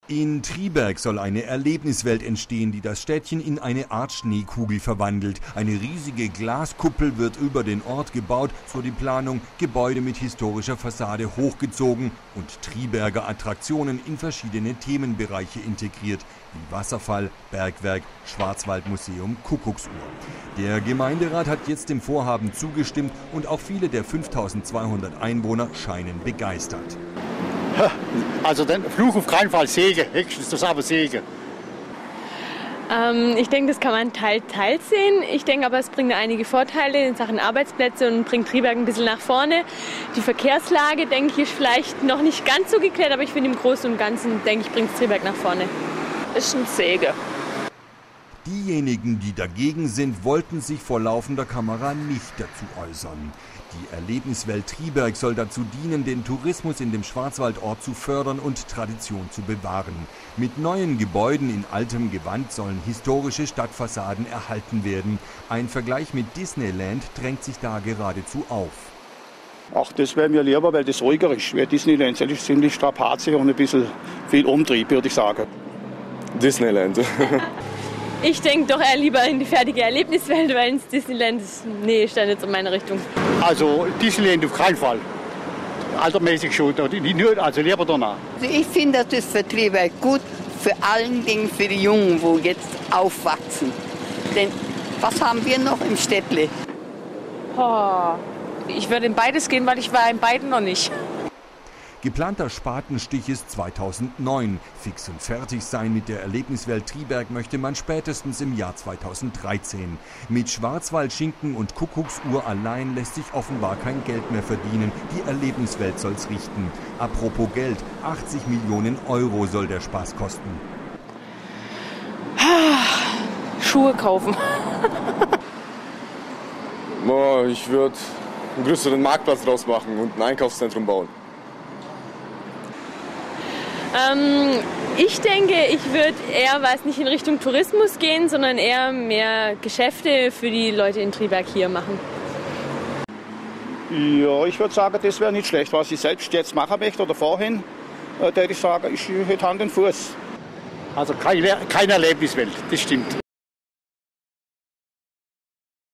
In Triberg soll eine Erlebniswelt entstehen, die das Städtchen in eine Art Schneekugel verwandelt. Eine riesige Glaskuppel wird über den Ort gebaut, so die Planung, Gebäude mit historischer Fassade hochgezogen und Triberger Attraktionen in verschiedene Themenbereiche integriert, wie Wasserfall, Bergwerk, Schwarzwaldmuseum, Kuckucksuhr. Der Gemeinderat hat jetzt dem Vorhaben zugestimmt und auch viele der 5200 Einwohner scheinen begeistert. Also den Fluch auf keinen Fall, Segen, höchstens das aber Segen. Ich denke, das kann man teils sehen. Ich denke aber, es bringt einige Vorteile in Sachen Arbeitsplätze und bringt Triberg ein bisschen nach vorne. Die Verkehrslage, denke ich, ist vielleicht noch nicht ganz so geklärt, aber ich finde im Großen und Ganzen, denke ich, bringt es Triberg nach vorne. Ist ein Segen. Diejenigen, die dagegen sind, wollten sich vor laufender Kamera nicht dazu äußern. Die Erlebniswelt Triberg soll dazu dienen, den Tourismus in dem Schwarzwaldort zu fördern und Tradition zu bewahren. Mit neuen Gebäuden in altem Gewand sollen historische Stadtfassaden erhalten werden. Ein Vergleich mit Disneyland drängt sich da geradezu auf. Ach, das wäre mir lieber, weil das ruhiger ist. Weil Disneyland ist ziemlich strapaziert und ein bisschen viel Umtrieb, würde ich sagen. Disneyland. Ich denke doch eher lieber in die fertige Erlebniswelt, weil ins Disneyland ist dann jetzt in meine Richtung. Also Disneyland auf keinen Fall. Altermäßig schon, also lieber danach. Also ich finde, das ist für Triberg gut, vor allen Dingen für die Jungen, die jetzt aufwachsen. Denn was haben wir noch im Städtle? Oh, ich würde in beides gehen, weil ich war in beiden noch nicht. Geplanter Spatenstich ist 2009. Fix und fertig sein mit der Erlebniswelt Triberg möchte man spätestens im Jahr 2013. Mit Schwarzwaldschinken und Kuckucksuhr allein lässt sich offenbar kein Geld mehr verdienen. Die Erlebniswelt soll's richten. Apropos Geld, 80 Millionen Euro soll der Spaß kosten. Schuhe kaufen. Ich würde einen größeren Marktplatz draus machen und ein Einkaufszentrum bauen. Ich denke, ich würde eher nicht in Richtung Tourismus gehen, sondern eher mehr Geschäfte für die Leute in Triberg hier machen. Ja, ich würde sagen, das wäre nicht schlecht. Was ich selbst jetzt machen möchte oder vorhin, würde ich sagen, ich hätte Hand und Fuß. Also keine Erlebniswelt, das stimmt.